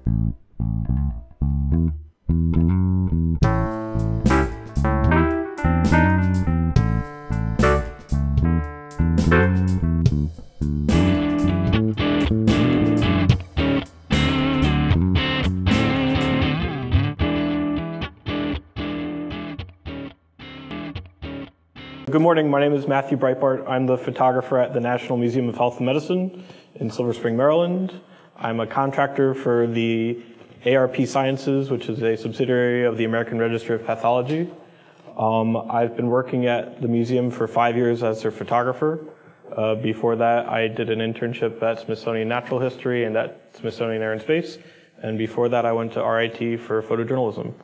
Good morning, my name is Matthew Breitbart. I'm the photographer at the National Museum of Health and Medicine in Silver Spring, Maryland. I'm a contractor for the ARP Sciences, which is a subsidiary of the American Register of Pathology. I've been working at the museum for 5 years as their photographer. Before that, I did an internship at Smithsonian Natural History and at Smithsonian Air and Space. And before that, I went to RIT for photojournalism.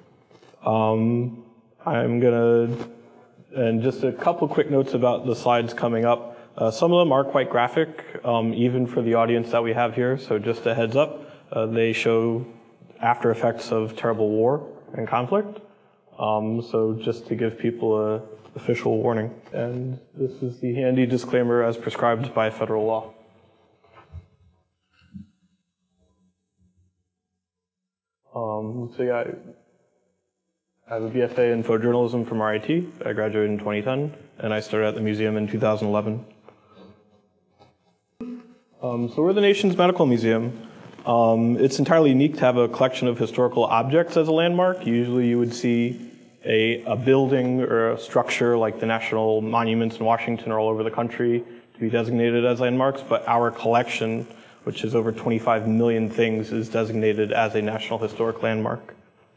And just a couple quick notes about the slides coming up. Some of them are quite graphic, even for the audience that we have here, so just a heads up. They show after effects of terrible war and conflict, so just to give people an official warning. And this is the handy disclaimer as prescribed by federal law. So yeah, I have a BFA in photojournalism from RIT. I graduated in 2010, and I started at the museum in 2011. So we're the nation's medical museum. It's entirely unique to have a collection of historical objects as a landmark. Usually you would see a building or a structure like the national monuments in Washington or all over the country to be designated as landmarks, but our collection, which is over 25 million things, is designated as a National Historic Landmark.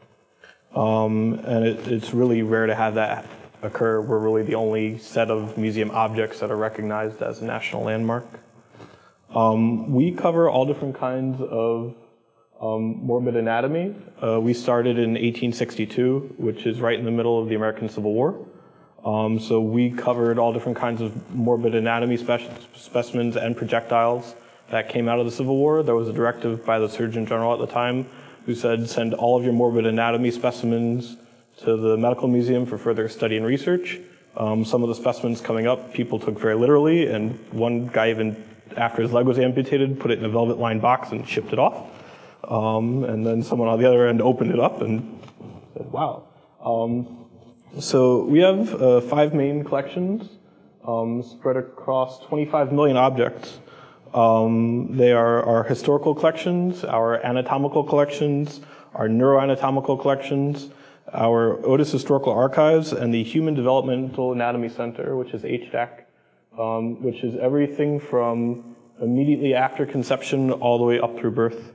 And it's really rare to have that occur. We're really the only set of museum objects that are recognized as a national landmark. We cover all different kinds of morbid anatomy. We started in 1862, which is right in the middle of the American Civil War. So we covered all different kinds of morbid anatomy specimens and projectiles that came out of the Civil War. There was a directive by the Surgeon General at the time who said, send all of your morbid anatomy specimens to the medical museum for further study and research. Some of the specimens coming up, people took very literally, and one guy even, after his leg was amputated, put it in a velvet-lined box and shipped it off. And then someone on the other end opened it up and said, wow. So we have 5 main collections spread across 25 million objects. They are our historical collections, our anatomical collections, our neuroanatomical collections, our Otis Historical Archives, and the Human Developmental Anatomy Center, which is HDAC, which is everything from immediately after conception all the way up through birth.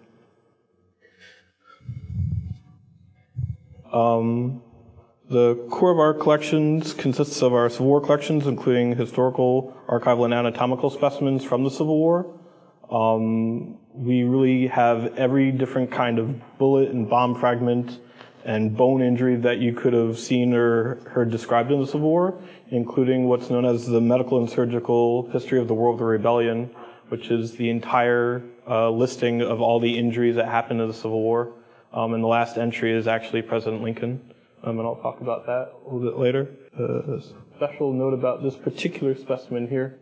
The core of our collections consists of our Civil War collections, including historical, archival, and anatomical specimens from the Civil War. We really have every different kind of bullet and bomb fragment and bone injury that you could have seen or heard described in the Civil War, including what's known as the Medical and Surgical History of the War of the Rebellion, which is the entire listing of all the injuries that happened in the Civil War. And the last entry is actually President Lincoln. And I'll talk about that a little bit later. A special note about this particular specimen here.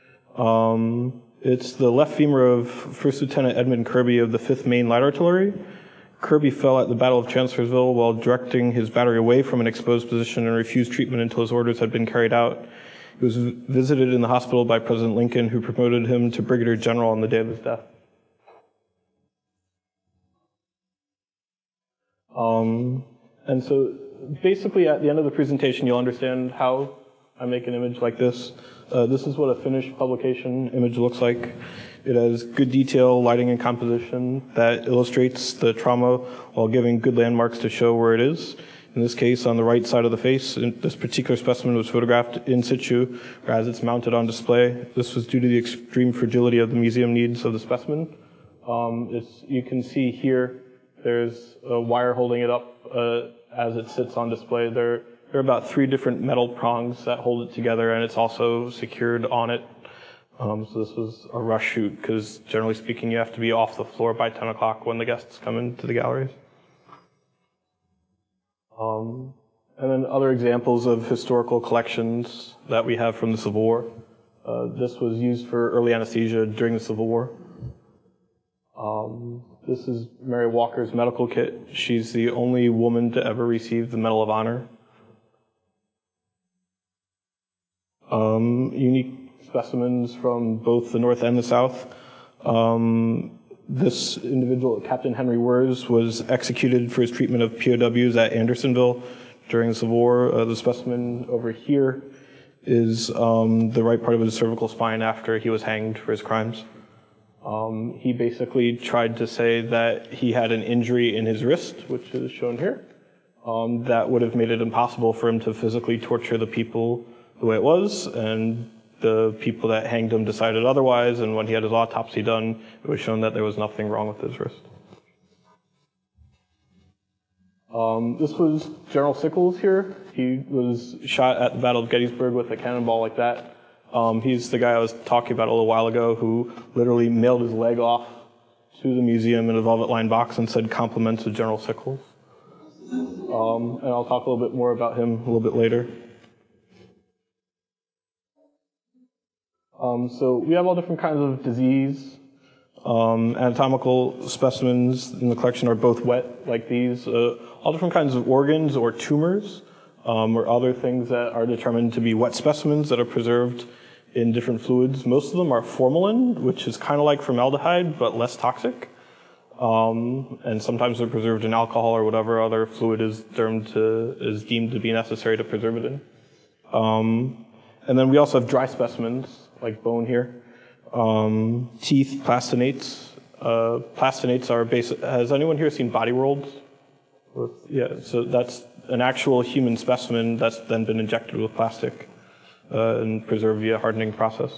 It's the left femur of First Lieutenant Edmund Kirby of the 5th Maine Light Artillery. Kirby fell at the Battle of Chancellorsville while directing his battery away from an exposed position and refused treatment until his orders had been carried out. He was visited in the hospital by President Lincoln, who promoted him to Brigadier General on the day of his death. And so basically at the end of the presentation, you'll understand how I make an image like this. This is what a finished publication image looks like. It has good detail, lighting, and composition that illustrates the trauma while giving good landmarks to show where it is. In this case, on the right side of the face, this particular specimen was photographed in situ, or as it's mounted on display. This was due to the extreme fragility of the museum needs of the specimen. You can see here, there's a wire holding it up as it sits on display. There are about 3 different metal prongs that hold it together, and it's also secured on it. So this was a rush shoot, because generally speaking, you have to be off the floor by 10 o'clock when the guests come into the galleries. And then other examples of historical collections that we have from the Civil War. This was used for early anesthesia during the Civil War. This is Mary Walker's medical kit. She's the only woman to ever receive the Medal of Honor. Unique specimens from both the North and the South. This individual, Captain Henry Wers, was executed for his treatment of POWs at Andersonville during the Civil War. The specimen over here is the right part of his cervical spine after he was hanged for his crimes. He basically tried to say that he had an injury in his wrist, which is shown here, that would have made it impossible for him to physically torture the people the way it was, and the people that hanged him decided otherwise, and when he had his autopsy done, it was shown that there was nothing wrong with his wrist. This was General Sickles here. He was shot at the Battle of Gettysburg with a cannonball like that. He's the guy I was talking about a little while ago who literally mailed his leg off to the museum in a velvet-lined box and said compliments of General Sickles. And I'll talk a little bit more about him a little bit later. So we have all different kinds of disease. Anatomical specimens in the collection are both wet, like these. All different kinds of organs or tumors, or other things that are determined to be wet specimens that are preserved in different fluids. Most of them are formalin, which is kind of like formaldehyde, but less toxic. And sometimes they're preserved in alcohol or whatever other fluid is deemed to be necessary to preserve it in. And then we also have dry specimens, like bone here. Teeth, plastinates. Plastinates are basic. Has anyone here seen body rolls? Yeah, so that's an actual human specimen that's then been injected with plastic and preserved via hardening process.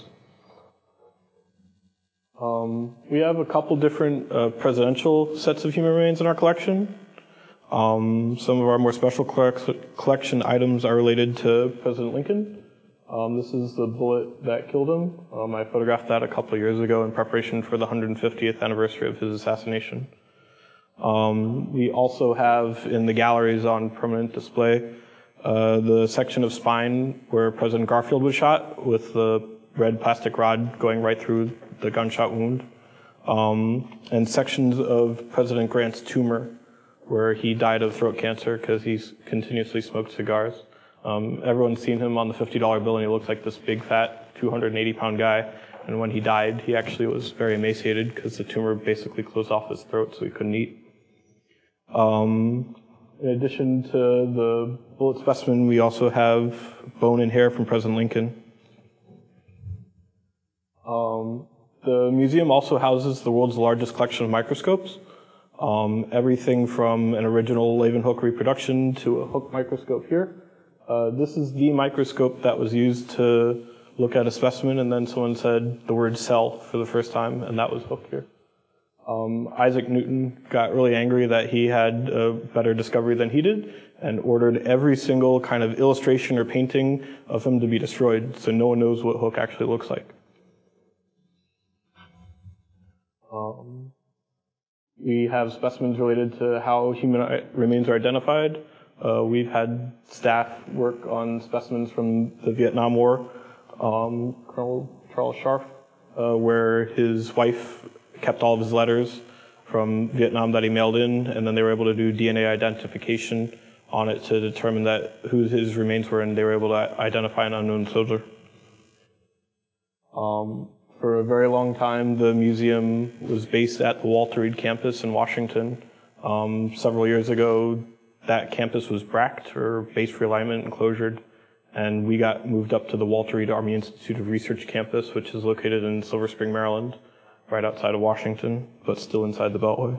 We have a couple different presidential sets of human remains in our collection. Some of our more special collection items are related to President Lincoln. This is the bullet that killed him. I photographed that a couple of years ago in preparation for the 150th anniversary of his assassination. We also have in the galleries on permanent display the section of spine where President Garfield was shot with the red plastic rod going right through the gunshot wound, and sections of President Grant's tumor where he died of throat cancer because he continuously smoked cigars. Everyone's seen him on the $50 bill, and he looks like this big, fat, 280-pound guy. And when he died, he actually was very emaciated because the tumor basically closed off his throat, so he couldn't eat. In addition to the bullet specimen, we also have bone and hair from President Lincoln. The museum also houses the world's largest collection of microscopes. Everything from an original Leeuwenhoek reproduction to a Hook microscope here. This is the microscope that was used to look at a specimen, and then someone said the word cell for the first time, and that was Hook here. Isaac Newton got really angry that he had a better discovery than he did, and ordered every single kind of illustration or painting of him to be destroyed, so no one knows what Hook actually looks like. We have specimens related to how human remains are identified. We've had staff work on specimens from the Vietnam War. Colonel Charles Scharf, where his wife kept all of his letters from Vietnam that he mailed in, and then they were able to do DNA identification on it to determine that who his remains were, and they were able to identify an unknown soldier. For a very long time, the museum was based at the Walter Reed campus in Washington. Several years ago, that campus was bracked, or base realignment and closured, and we got moved up to the Walter Reed Army Institute of Research campus, which is located in Silver Spring, Maryland, right outside of Washington, but still inside the Beltway.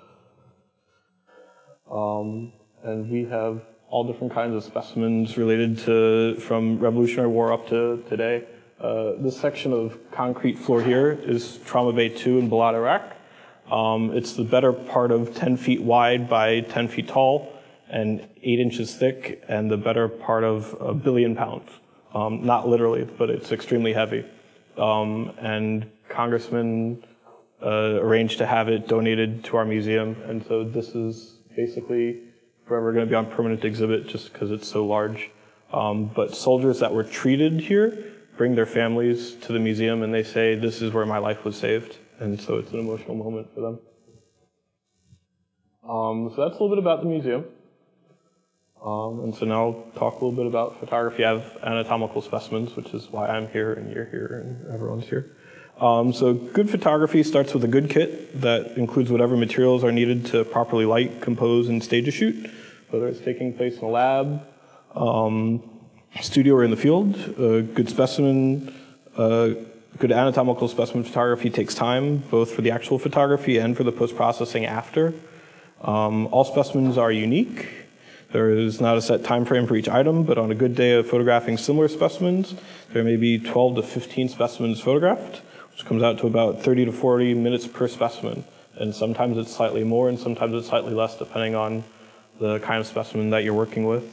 And we have all different kinds of specimens related to, from Revolutionary War up to today. This section of concrete floor here is Trauma Bay 2 in Balad, Iraq. It's the better part of 10 feet wide by 10 feet tall and 8 inches thick, and the better part of 1 billion pounds. Not literally, but it's extremely heavy. And Congressman arranged to have it donated to our museum, and so this is basically forever going to be on permanent exhibit just because it's so large. But soldiers that were treated here bring their families to the museum, and they say, this is where my life was saved. and so it's an emotional moment for them. So that's a little bit about the museum. And so now I'll talk a little bit about photography. I have anatomical specimens, which is why I'm here and you're here and everyone's here. So good photography starts with a good kit that includes whatever materials are needed to properly light, compose, and stage a shoot, whether it's taking place in a lab, studio, or in the field. Good specimen, good anatomical specimen photography takes time, both for the actual photography and for the post-processing after. All specimens are unique. There is not a set time frame for each item, but on a good day of photographing similar specimens, there may be 12 to 15 specimens photographed, which comes out to about 30 to 40 minutes per specimen. And sometimes it's slightly more and sometimes it's slightly less, depending on the kind of specimen that you're working with.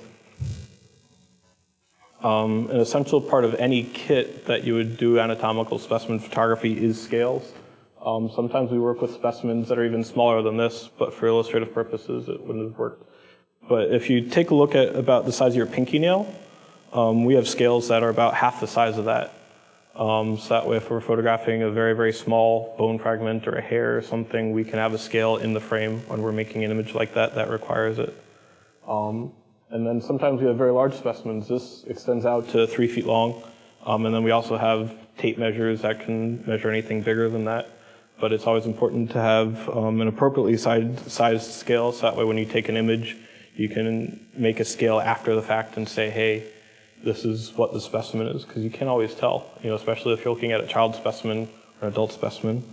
An essential part of any kit that you would do anatomical specimen photography is scales. Sometimes we work with specimens that are even smaller than this, but for illustrative purposes it wouldn't have worked. But if you take a look at about the size of your pinky nail, we have scales that are about half the size of that. So that way if we're photographing a very, very small bone fragment or a hair or something, we can have a scale in the frame when we're making an image like that that requires it. And then sometimes we have very large specimens. This extends out to 3 feet long. And then we also have tape measures that can measure anything bigger than that. But it's always important to have an appropriately sized scale, so that way when you take an image, you can make a scale after the fact and say, hey, this is what the specimen is, because you can't always tell, especially if you're looking at a child specimen or an adult specimen.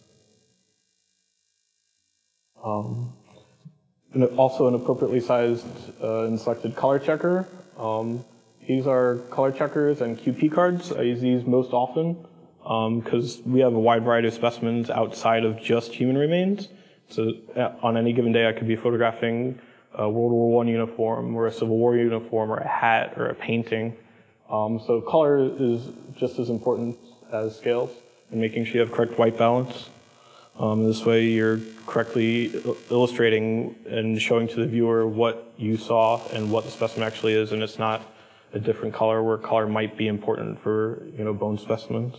And also an appropriately sized and selected color checker. These are color checkers and QP cards. I use these most often because we have a wide variety of specimens outside of just human remains. So on any given day I could be photographing a World War I uniform or a Civil War uniform or a hat or a painting. So color is just as important as scales and making sure you have correct white balance. This way you're correctly illustrating and showing to the viewer what you saw and what the specimen actually is, and it's not a different color where color might be important for bone specimens.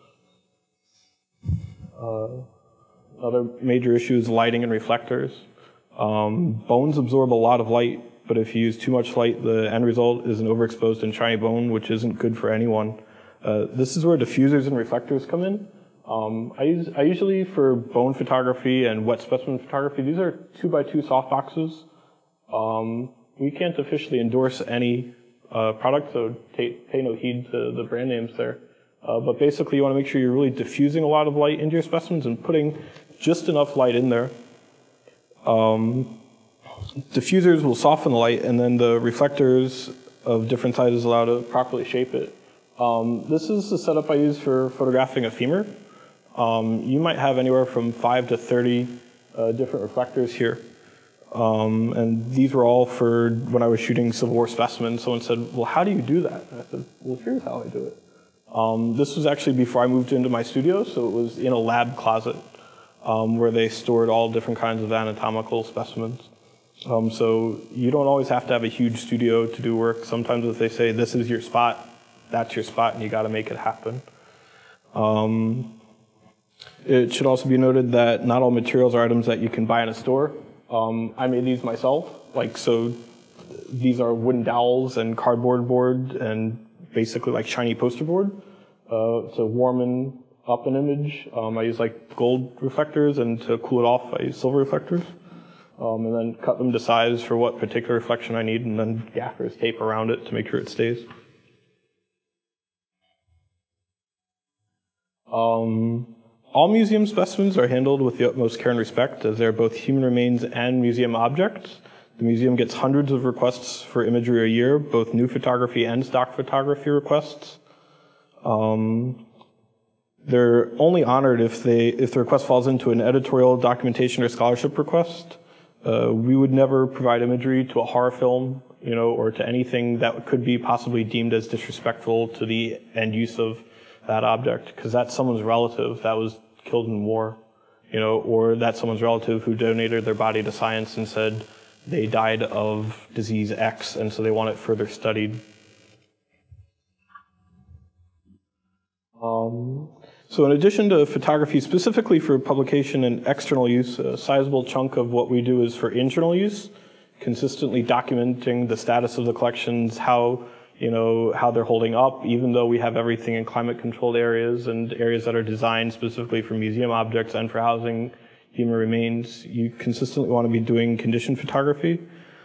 Another major issue is lighting and reflectors. Bones absorb a lot of light, but if you use too much light, the end result is an overexposed and shiny bone, which isn't good for anyone. This is where diffusers and reflectors come in. I usually, for bone photography and wet specimen photography, these are 2x2 softboxes. We can't officially endorse any product, so pay no heed to the brand names there. But basically, you want to make sure you're really diffusing a lot of light into your specimens and putting just enough light in there. Diffusers will soften the light, and then the reflectors of different sizes allow to properly shape it. This is the setup I use for photographing a femur. You might have anywhere from 5 to 30 different reflectors here. And these were all for when I was shooting Civil War specimens. Someone said, well, how do you do that? And I said, well, here's how I do it. This was actually before I moved into my studio, so it was in a lab closet where they stored all different kinds of anatomical specimens. So you don't always have to have a huge studio to do work. Sometimes if they say, this is your spot, that's your spot, and you got to make it happen. It should also be noted that not all materials are items that you can buy in a store. I made these myself. So these are wooden dowels and cardboard board and basically like shiny poster board. To warm up an image, I use like gold reflectors, and to cool it off, I use silver reflectors. And then cut them to size for what particular reflection I need, and then gaffer's tape around it to make sure it stays. All museum specimens are handled with the utmost care and respect, as they are both human remains and museum objects. The museum gets hundreds of requests for imagery a year, both new photography and stock photography requests. They're only honored if the request falls into an editorial, documentation, or scholarship request. We would never provide imagery to a horror film, or to anything that could be possibly deemed as disrespectful to the end use of that object, because that's someone's relative that was killed in war, or that's someone's relative who donated their body to science and said they died of disease X, and so they want it further studied. So in addition to photography specifically for publication and external use, a sizable chunk of what we do is for internal use, consistently documenting the status of the collections, how they're holding up, even though we have everything in climate-controlled areas and areas that are designed specifically for museum objects and for housing human remains. You consistently want to be doing condition photography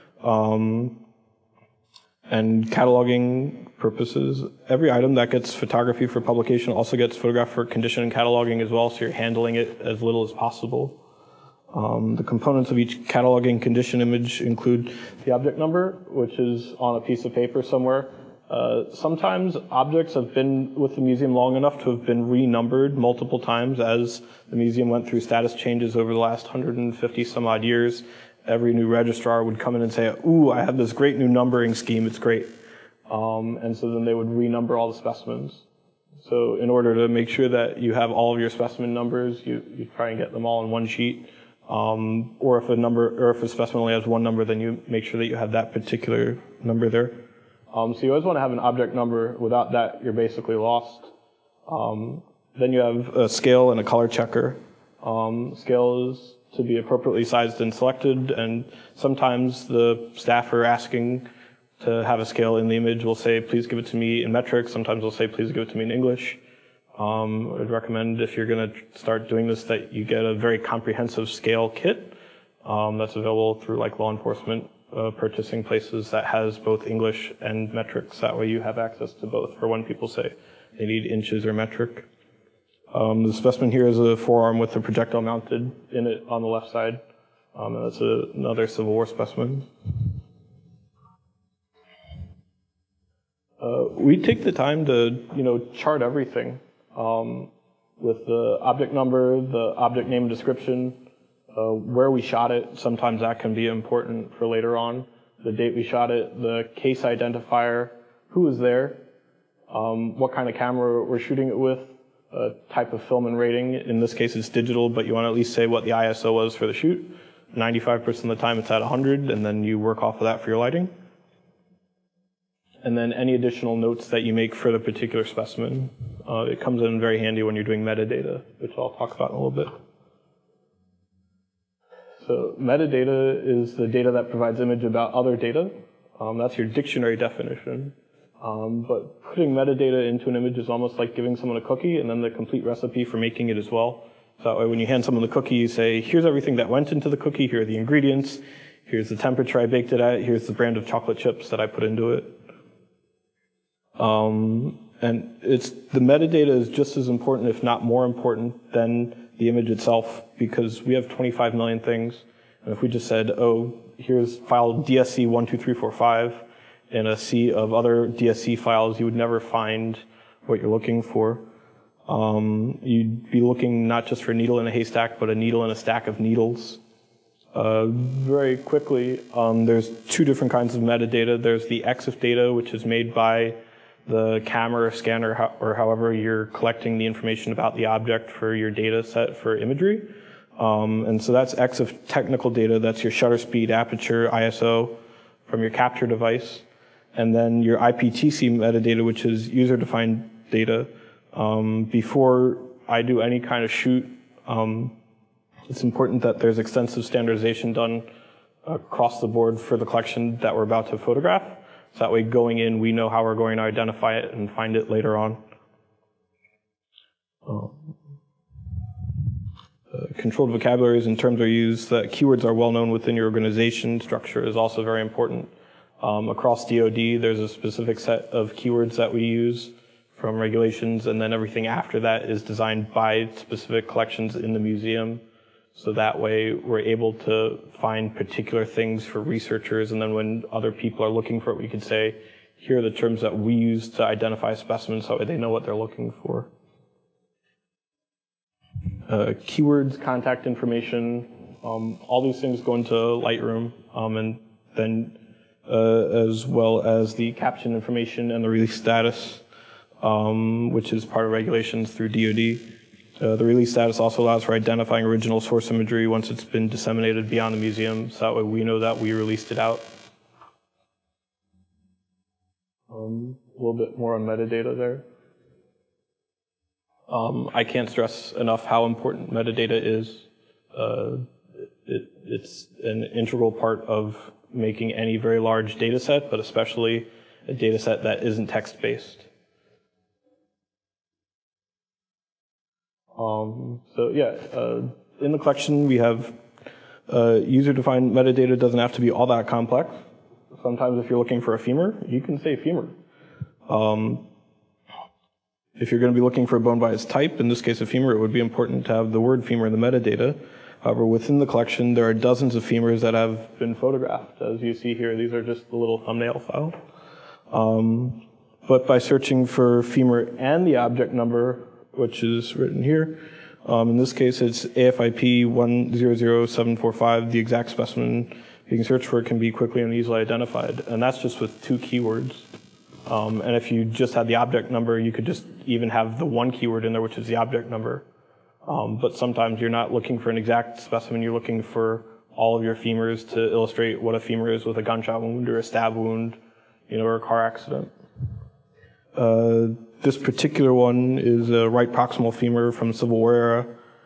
and cataloging purposes. Every item that gets photography for publication also gets photographed for condition and cataloging as well, so you're handling it as little as possible. The components of each cataloging condition image include the object number, which is on a piece of paper somewhere. Sometimes objects have been with the museum long enough to have been renumbered multiple times as the museum went through status changes over the last 150 some odd years. Every new registrar would come in and say, ooh, I have this great new numbering scheme, it's great. And so then they would renumber all the specimens. So in order to make sure that you have all of your specimen numbers, you try and get them all in one sheet. Or if a specimen only has one number, then you make sure that you have that particular number there. So you always want to have an object number. Without that, you're basically lost. Then you have a scale and a color checker. Scale is to be appropriately sized and selected, and sometimes the staff are asking to have a scale in the image. Will say, please give it to me in metric. Sometimes they'll say, please give it to me in English. I'd recommend if you're going to start doing this that you get a very comprehensive scale kit that's available through like law enforcement purchasing places that has both English and metrics. That way you have access to both for when people say they need inches or metric. The specimen here is a forearm with a projectile mounted in it on the left side. And that's another Civil War specimen. We take the time to, chart everything with the object number, the object name and description, where we shot it. Sometimes that can be important for later on. The date we shot it, the case identifier, who was there, what kind of camera we're shooting it with, type of film and rating. In this case, it's digital, but you want to at least say what the ISO was for the shoot. 95% of the time it's at 100, and then you work off of that for your lighting. And then any additional notes that you make for the particular specimen. It comes in very handy when you're doing metadata, which I'll talk about in a little bit. So metadata is the data that provides image about other data. That's your dictionary definition. But putting metadata into an image is almost like giving someone a cookie and then the complete recipe for making it as well. So that way when you hand someone the cookie, you say, here's everything that went into the cookie, here are the ingredients, here's the temperature I baked it at, here's the brand of chocolate chips that I put into it. And the metadata is just as important, if not more important, than the image itself, because we have 25 million things. And if we just said, oh, here's file DSC 12345 in a sea of other DSC files, you would never find what you're looking for. You'd be looking not just for a needle in a haystack, but a needle in a stack of needles. Very quickly, there's two different kinds of metadata. There's the EXIF data, which is made by the camera or scanner, or however you're collecting the information about the object for your data set for imagery. And so that's EXIF technical data. That's your shutter speed, aperture, ISO from your capture device. And then your IPTC metadata, which is user-defined data. Before I do any kind of shoot, it's important that there's extensive standardization done across the board for the collection that we're about to photograph. So that way going in, we know how we're going to identify it and find it later on. Controlled vocabularies and terms are used. That keywords are well known within your organization. Structure is also very important. Across DoD, there's a specific set of keywords that we use from regulations, and then everything after that is designed by specific collections in the museum. So that way we're able to find particular things for researchers, and then when other people are looking for it, we could say, here are the terms that we use to identify specimens, so they know what they're looking for. Keywords, contact information, all these things go into Lightroom, and then as well as the caption information and the release status, which is part of regulations through DoD. The release status also allows for identifying original source imagery once it's been disseminated beyond the museum, so that way we know that we released it out. A little bit more on metadata there. I can't stress enough how important metadata is. It's an integral part of making any very large data set, but especially a data set that isn't text-based. In the collection we have user-defined metadata. Doesn't have to be all that complex. Sometimes if you're looking for a femur, you can say femur. If you're going to be looking for a bone by its type, in this case a femur, it would be important to have the word femur in the metadata. However, within the collection, there are dozens of femurs that have been photographed. As you see here, these are just the little thumbnail file. But by searching for femur and the object number, which is written here, in this case it's AFIP 100745, the exact specimen you can search for can be quickly and easily identified. And that's just with 2 keywords. And if you just had the object number, you could just even have the 1 keyword in there, which is the object number. But sometimes you're not looking for an exact specimen, you're looking for all of your femurs to illustrate what a femur is with a gunshot wound or a stab wound, or a car accident. This particular one is a right proximal femur from Civil War era.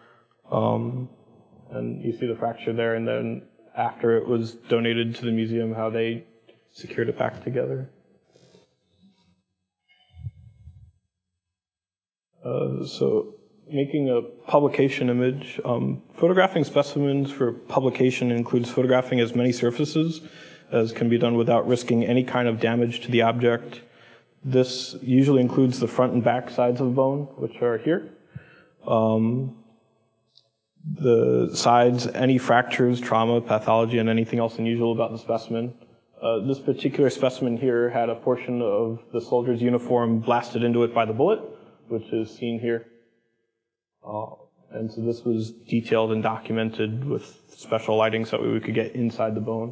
And you see the fracture there, and then after it was donated to the museum, how they secured it back together. So making a publication image. Photographing specimens for publication includes photographing as many surfaces as can be done without risking any kind of damage to the object. This usually includes the front and back sides of the bone, which are here. The sides, any fractures, trauma, pathology, and anything else unusual about the specimen. This particular specimen here had a portion of the soldier's uniform blasted into it by the bullet, which is seen here. And so this was detailed and documented with special lighting so that we could get inside the bone.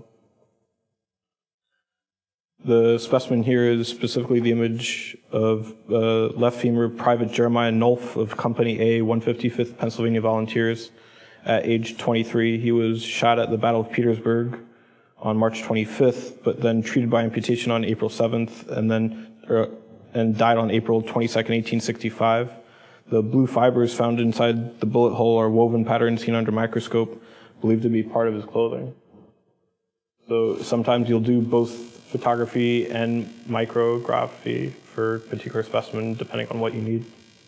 The specimen here is specifically the image of left femur Private Jeremiah Nolf of Company A, 155th Pennsylvania Volunteers. At age 23, he was shot at the Battle of Petersburg on March 25th, but then treated by amputation on April 7th, and died on April 22nd, 1865. The blue fibers found inside the bullet hole are woven patterns seen under microscope, believed to be part of his clothing. So sometimes you'll do both photography and micrography for a particular specimen, depending on what you need.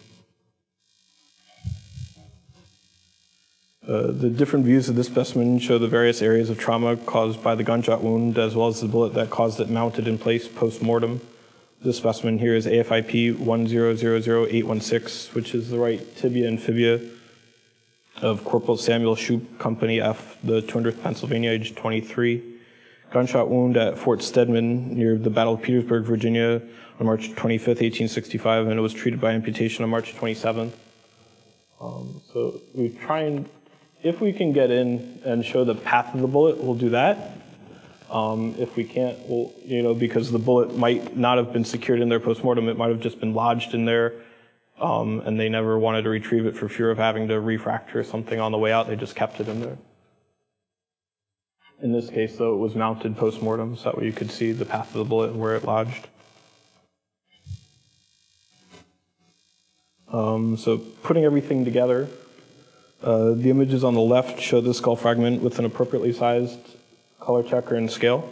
The different views of this specimen show the various areas of trauma caused by the gunshot wound, as well as the bullet that caused it mounted in place post-mortem. This specimen here is AFIP 1000816, which is the right tibia and fibia of Corporal Samuel Shoup, Company F, the 200th Pennsylvania, age 23. Gunshot wound at Fort Stedman near the Battle of Petersburg, Virginia on March 25th, 1865, and it was treated by amputation on March 27th. So we try and, if we can get in and show the path of the bullet, we'll do that. If we can't, we'll, because the bullet might not have been secured in there post-mortem, it might have just been lodged in there, and they never wanted to retrieve it for fear of having to refracture something on the way out. They just kept it in there. In this case, though, it was mounted post-mortem, so that way you could see the path of the bullet and where it lodged. So putting everything together, the images on the left show the skull fragment with an appropriately sized color checker and scale.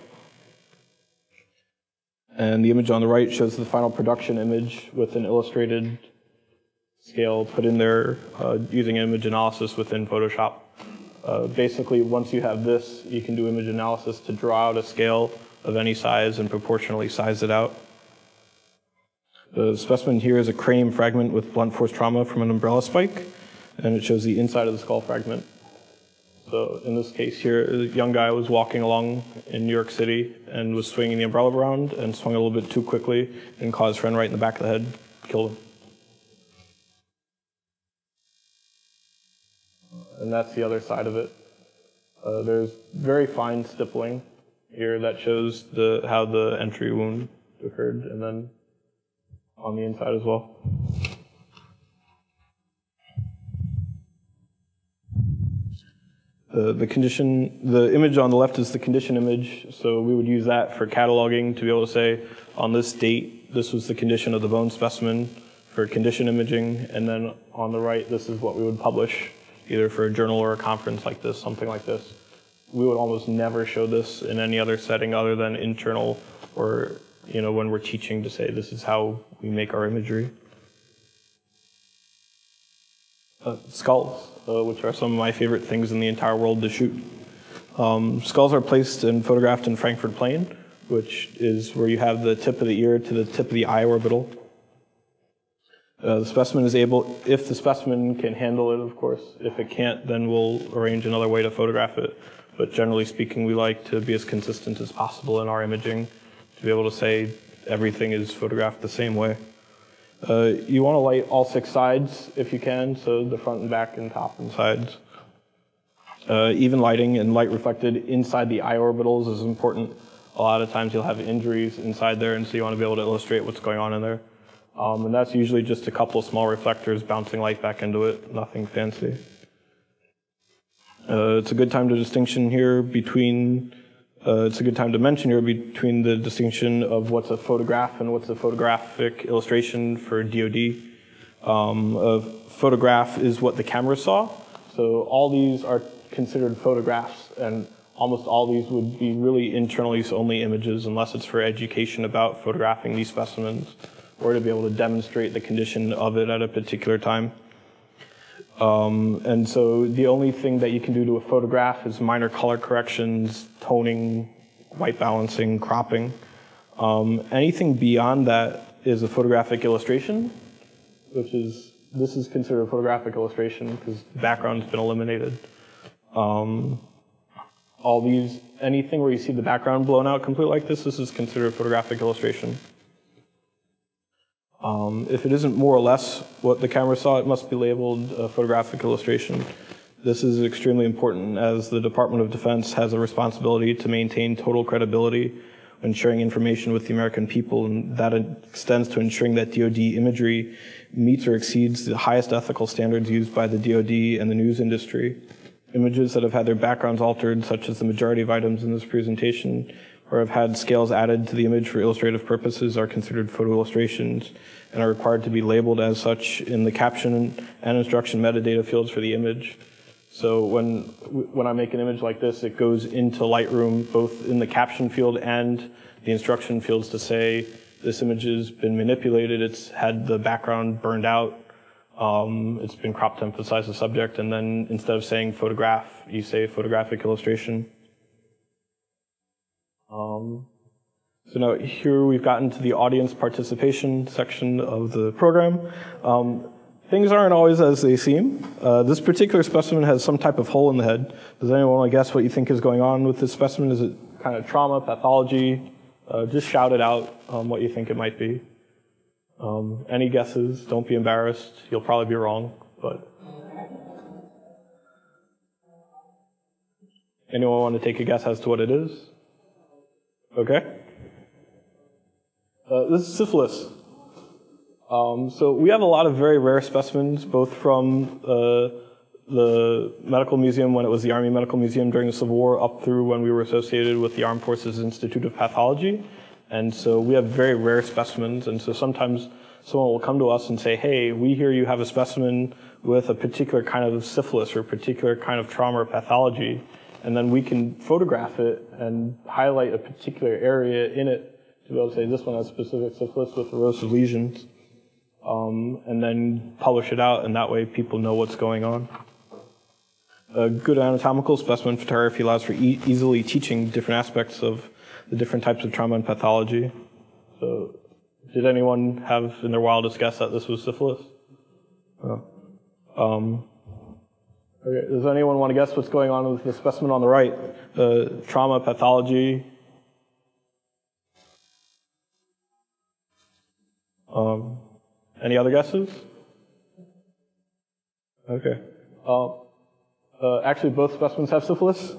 And the image on the right shows the final production image with an illustrated scale put in there using image analysis within Photoshop. Basically, once you have this, you can do image analysis to draw out a scale of any size and proportionally size it out. The specimen here is a cranium fragment with blunt force trauma from an umbrella spike, and it shows the inside of the skull fragment. So in this case here, a young guy was walking along in New York City and was swinging the umbrella around and swung a little bit too quickly and caught his friend right in the back of the head, killed him. And that's the other side of it. There's very fine stippling here that shows how the entry wound occurred, and then on the inside as well. The image on the left is the condition image, so we would use that for cataloging to be able to say, on this date, this was the condition of the bone specimen for condition imaging, and then on the right, this is what we would publish, either for a journal or a conference like this, something like this. We would almost never show this in any other setting other than internal, or when we're teaching to say this is how we make our imagery. Skulls, which are some of my favorite things in the entire world to shoot. Skulls are placed and photographed in Frankfurt plane, which is where you have the tip of the ear to the tip of the eye orbital. The specimen is able, if the specimen can handle it, of course. If it can't, then we'll arrange another way to photograph it. But generally speaking, we like to be as consistent as possible in our imaging to be able to say everything is photographed the same way. You want to light all 6 sides if you can, so the front and back and top and sides. Even lighting and light reflected inside the eye orbitals is important. A lot of times you'll have injuries inside there, and so you want to be able to illustrate what's going on in there. And that's usually just a couple of small reflectors bouncing light back into it, nothing fancy. It's a good time to mention here between the distinction of what's a photograph and what's a photographic illustration for DoD. A photograph is what the camera saw, so all these are considered photographs, and almost all these would be really internal use only images unless it's for education about photographing these specimens or to be able to demonstrate the condition of it at a particular time. And so the only thing that you can do to a photograph is minor color corrections, toning, white balancing, cropping. Anything beyond that is a photographic illustration, this is considered a photographic illustration because the background's been eliminated. Anything where you see the background blown out complete like this is considered a photographic illustration. If it isn't more or less what the camera saw, it must be labeled a photographic illustration. This is extremely important as the Department of Defense has a responsibility to maintain total credibility when sharing information with the American people, and that extends to ensuring that DoD imagery meets or exceeds the highest ethical standards used by the DoD and the news industry. Images that have had their backgrounds altered, such as the majority of items in this presentation, or have had scales added to the image for illustrative purposes are considered photo illustrations and are required to be labeled as such in the caption and instruction metadata fields for the image. So when I make an image like this, it goes into Lightroom, both in the caption field and the instruction fields to say, this image has been manipulated, it's had the background burned out, it's been cropped to emphasize the subject, and then instead of saying photograph, you say photographic illustration. So now here we've gotten to the audience participation section of the program. Things aren't always as they seem. This particular specimen has some type of hole in the head. Does anyone want to guess what you think is going on with this specimen? Is it kind of trauma, pathology? Just shout it out what you think it might be. Any guesses? Don't be embarrassed. You'll probably be wrong, but. Anyone want to take a guess as to what it is? Okay. This is syphilis. So we have a lot of very rare specimens, both from the Medical Museum when it was the Army Medical Museum during the Civil War up through when we were associated with the Armed Forces Institute of Pathology. And so we have very rare specimens, and so sometimes someone will come to us and say, hey, we hear you have a specimen with a particular kind of syphilis or a particular kind of trauma or pathology, and then we can photograph it and highlight a particular area in it to be able to say this one has specific syphilis with erosive lesions, and then publish it out, and that way people know what's going on. A good anatomical specimen photography allows for easily teaching different aspects of the different types of trauma and pathology. So, did anyone have in their wildest guess that this was syphilis? No. Okay. Does anyone want to guess what's going on with the specimen on the right? Trauma, pathology. Any other guesses? Okay. Actually, both specimens have syphilis.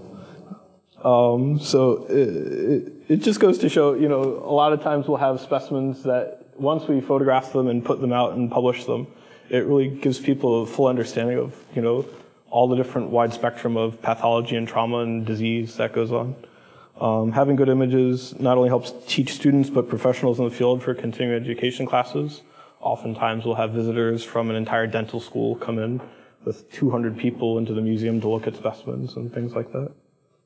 So it just goes to show, a lot of times we'll have specimens that once we photograph them and put them out and publish them, it really gives people a full understanding of, all the different wide spectrum of pathology and trauma and disease that goes on. Having good images not only helps teach students but professionals in the field for continuing education classes. Oftentimes we'll have visitors from an entire dental school come in with 200 people into the museum to look at specimens and things like that.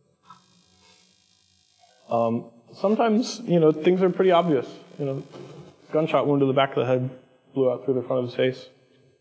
Sometimes, things are pretty obvious. Gunshot wound to the back of the head, blew out through the front of his face.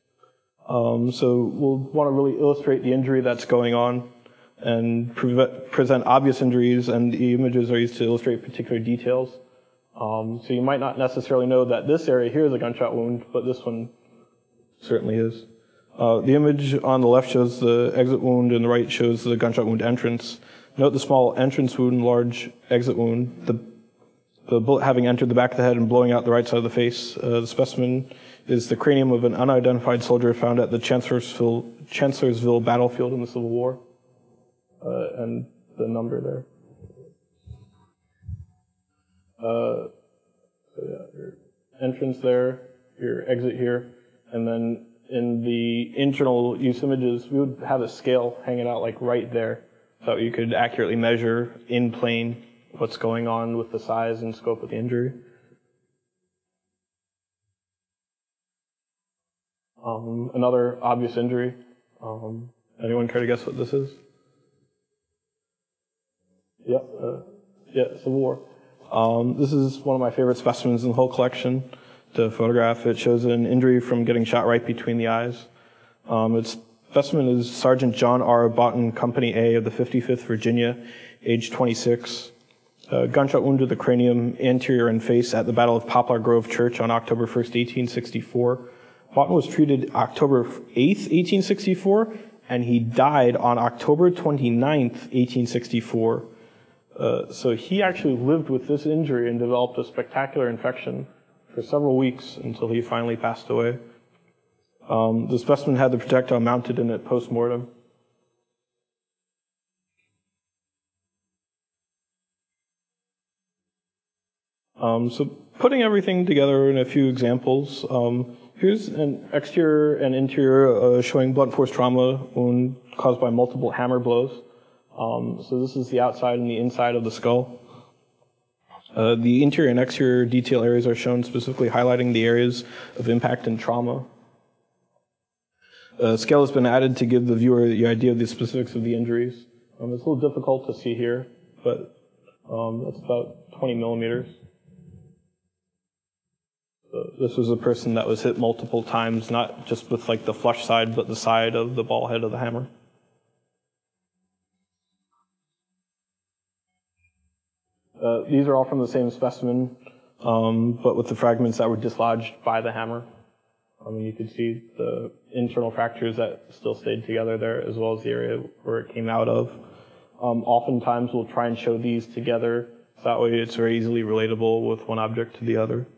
So we'll want to really illustrate the injury that's going on and present obvious injuries, and the images are used to illustrate particular details. So you might not necessarily know that this area here is a gunshot wound, but this one certainly is. The image on the left shows the exit wound, and the right shows the gunshot wound entrance. Note the small entrance wound, large exit wound, the bullet having entered the back of the head and blowing out the right side of the face. The specimen is the cranium of an unidentified soldier found at the Chancellorsville battlefield in the Civil War, and the number there. So yeah, your entrance there, your exit here, and then in the internal use images, we would have a scale hanging out like right there, so you could accurately measure in plane what's going on with the size and scope of the injury. Another obvious injury. Anyone care to guess what this is? Yep, Civil War. This is one of my favorite specimens in the whole collection to photograph. It shows an injury from getting shot right between the eyes. Its specimen is Sergeant John R. Boughton, Company A of the 55th Virginia, age 26. Gunshot wound to the cranium, anterior and face at the Battle of Poplar Grove Church on October 1st, 1864. Boughton was treated October 8th, 1864, and he died on October 29th, 1864. So he actually lived with this injury and developed a spectacular infection for several weeks until he finally passed away. The specimen had the projectile mounted in it post-mortem. So putting everything together in a few examples, here's an exterior and interior showing blunt force trauma wound caused by multiple hammer blows. So this is the outside and the inside of the skull. The interior and exterior detail areas are shown, specifically highlighting the areas of impact and trauma. A scale has been added to give the viewer the idea of the specifics of the injuries. It's a little difficult to see here, but that's about 20 millimeters. This was a person that was hit multiple times, not just with like the flush side, but the side of the ball head of the hammer. These are all from the same specimen, but with the fragments that were dislodged by the hammer. You could see the internal fractures that still stayed together there, as well as the area where it came out of. Oftentimes we'll try and show these together, so that way it's very easily relatable with one object to the other.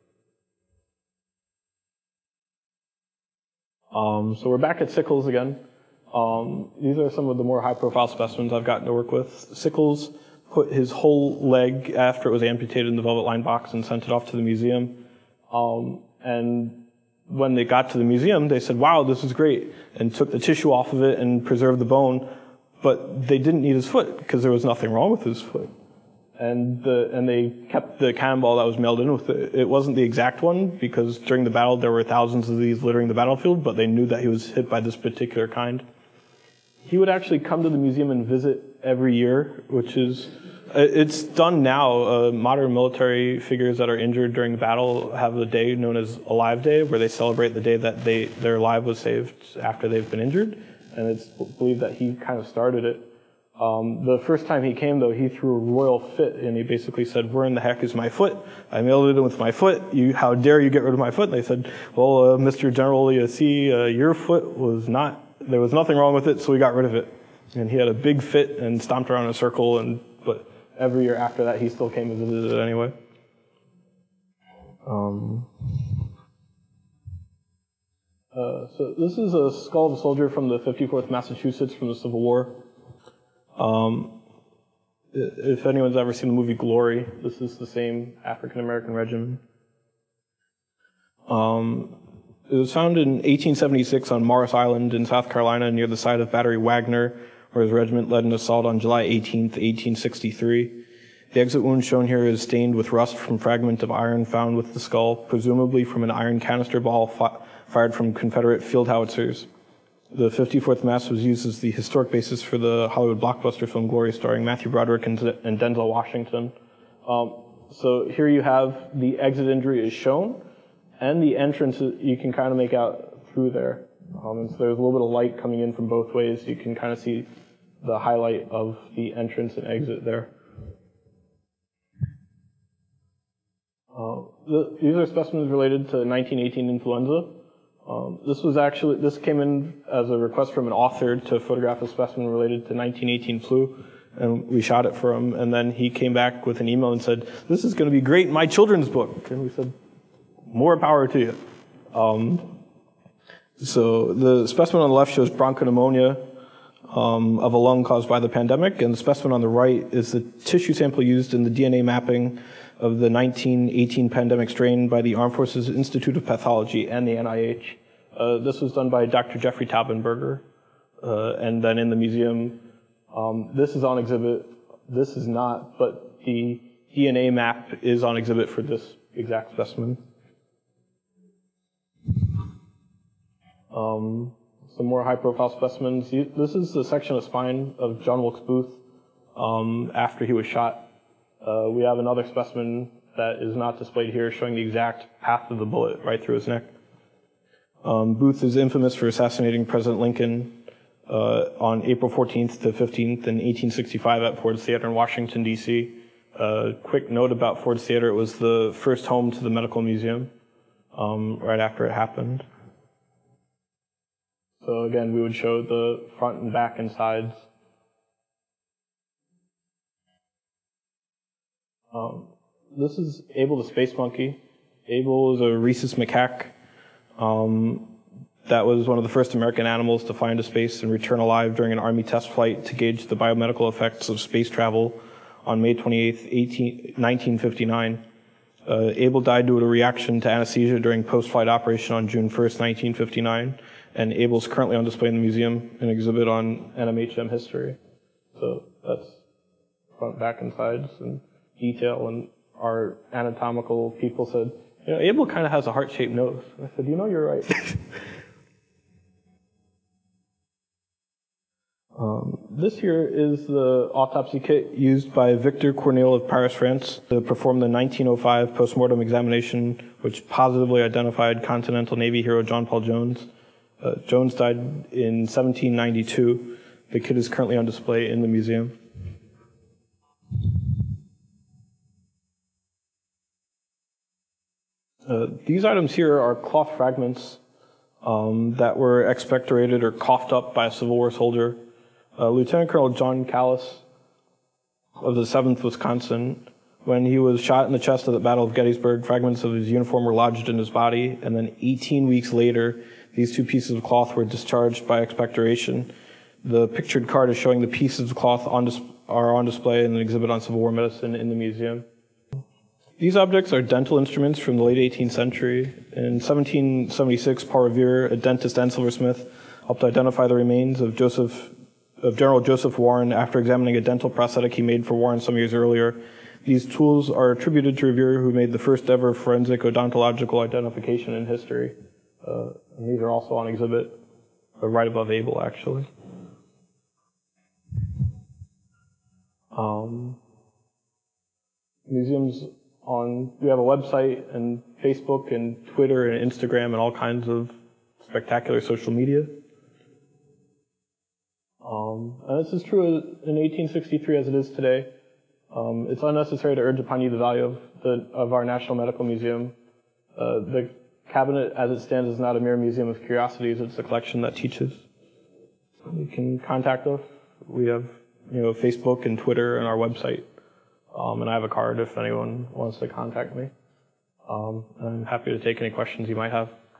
So we're back at Sickles again. These are some of the more high-profile specimens I've gotten to work with. Sickles put his whole leg after it was amputated in the velvet lined box and sent it off to the museum. And when they got to the museum, they said, wow, this is great, and took the tissue off of it and preserved the bone, but they didn't need his foot because there was nothing wrong with his foot. And they kept the cannonball that was mailed in with it. It wasn't the exact one because during the battle there were thousands of these littering the battlefield, but they knew that he was hit by this particular kind. He would actually come to the museum and visit every year, which is, it's done now. Modern military figures that are injured during the battle have a day known as Alive Day, where they celebrate the day that their life was saved after they've been injured, and it's believed that he kind of started it. The first time he came, though, he threw a royal fit, and he basically said, where in the heck is my foot? I mailed it in with my foot. How dare you get rid of my foot? And they said, well, Mr. General, you see, your foot was not, there was nothing wrong with it, so we got rid of it. And he had a big fit and stomped around in a circle, but every year after that, he still came and visited it anyway. So this is a skull of a soldier from the 54th Massachusetts from the Civil War. If anyone's ever seen the movie Glory, this is the same African-American regiment. It was found in 1876 on Morris Island in South Carolina near the site of Battery Wagner, where his regiment led an assault on July 18th, 1863. The exit wound shown here is stained with rust from fragment of iron found with the skull, presumably from an iron canister ball fired from Confederate field howitzers. The 54th Mass was used as the historic basis for the Hollywood blockbuster film Glory, starring Matthew Broderick and Denzel Washington. So here you have the exit injury is shown, and the entrance you can kind of make out through there. And so there's a little bit of light coming in from both ways. You can kind of see the highlight of the entrance and exit there. These are specimens related to 1918 influenza. This came in as a request from an author to photograph a specimen related to 1918 flu, and we shot it for him, and then he came back with an email and said, "This is going to be great in my children's book." And we said, "More power to you." So the specimen on the left shows bronchopneumonia of a lung caused by the pandemic, and the specimen on the right is the tissue sample used in the DNA mapping of the 1918 pandemic strain by the Armed Forces Institute of Pathology and the NIH. This was done by Dr. Jeffrey Taubenberger, and then in the museum, this is on exhibit. This is not, but the DNA map is on exhibit for this exact specimen. Some more high-profile specimens. This is the section of spine of John Wilkes Booth after he was shot. We have another specimen that is not displayed here showing the exact path of the bullet right through his neck. Booth is infamous for assassinating President Lincoln on April 14th to 15th in 1865 at Ford's Theater in Washington, D.C. Quick note about Ford's Theater, it was the first home to the medical museum right after it happened. So again, we would show the front and back and sides. This is Abel the space monkey. Abel is a rhesus macaque. That was one of the first American animals to fly into space and return alive during an Army test flight to gauge the biomedical effects of space travel on May 28, 1959. Abel died due to a reaction to anesthesia during post-flight operation on June 1st, 1959. And Abel's currently on display in the museum, an exhibit on NMHM history. So that's front, back, and sides and detail. And our anatomical people said, "You know, Abel kind of has a heart-shaped nose." And I said, "You know, you're right." This here is the autopsy kit used by Victor Corneille of Paris, France, to perform the 1905 postmortem examination, which positively identified Continental Navy hero John Paul Jones. Jones died in 1792. The kit is currently on display in the museum. These items here are cloth fragments that were expectorated or coughed up by a Civil War soldier. Lieutenant Colonel John Callis of the 7th Wisconsin, when he was shot in the chest at the Battle of Gettysburg, fragments of his uniform were lodged in his body, and then 18 weeks later, these two pieces of cloth were discharged by expectoration. The pictured card is showing the pieces of cloth are on display in an exhibit on Civil War medicine in the museum. These objects are dental instruments from the late 18th century. In 1776, Paul Revere, a dentist and silversmith, helped identify the remains of General Joseph Warren after examining a dental prosthetic he made for Warren some years earlier. These tools are attributed to Revere, who made the first ever forensic odontological identification in history. And these are also on exhibit right above Abel, actually. Museums we have a website and Facebook and Twitter and Instagram and all kinds of spectacular social media. And this is true in 1863 as it is today. It's unnecessary to urge upon you the value of our National Medical Museum. The cabinet as it stands is not a mere museum of curiosities, it's a collection that teaches. You can contact us. We have Facebook and Twitter and our website. And I have a card if anyone wants to contact me. I'm happy to take any questions you might have.